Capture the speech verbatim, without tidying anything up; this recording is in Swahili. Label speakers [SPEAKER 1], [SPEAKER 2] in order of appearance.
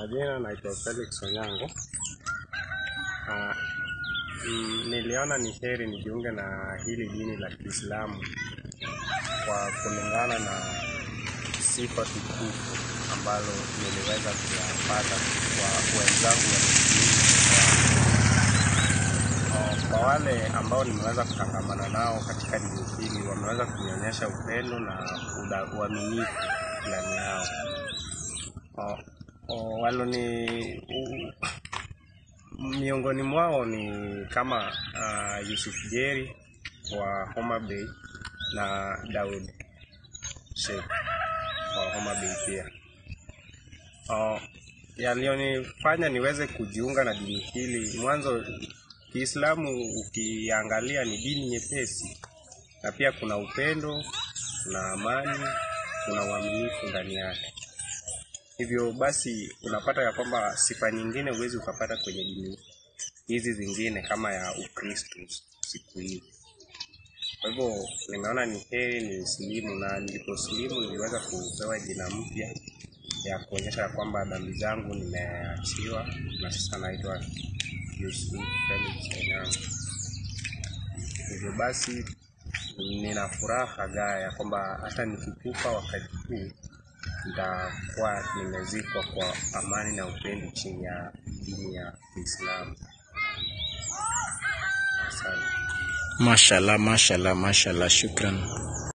[SPEAKER 1] majina naitwa Felix Onyango. Uh, mm, niliona ni heri nijiunge na hili dini la Kiislamu kwa kulingana na sifa tukufu ambalo niliweza kuyapata kwa wenzangu wa Muislamu. Uh, kwa wale ambao nimeweza kutangamana nao katika dini hili, wameweza kunionyesha upendo na uaminifu ndani yao. Uh, uh, walo ni uh, miongoni mwao ni kama uh, Yusuf Jerry wa Homa Bay na Daud Sheikh wa Homa Bay pia. Uh, yalionifanya niweze kujiunga na dini hili, mwanzo Kiislamu ukiangalia ni dini nyepesi, na pia kuna upendo, kuna amani, kuna uaminifu ndani yake. Hivyo basi unapata ya kwamba sifa nyingine huwezi ukapata kwenye dini hizi zingine kama ya Ukristo siku hii. Kwa hivyo nimeona ni heri ni silimu, na niliposilimu niliweza kupewa jina mpya ya kuonyesha kwamba dhambi zangu nimeachiwa, na sasa naitwa Yusuf Felix Onyango. Hivyo basi nina furaha gaya kwamba hata nikikufa wakati huu nitakuwa nimezikwa kwa amani na upendo chini ya dini ya Kiislamu. Asante.
[SPEAKER 2] Mashallah, mashallah, mashallah, shukran.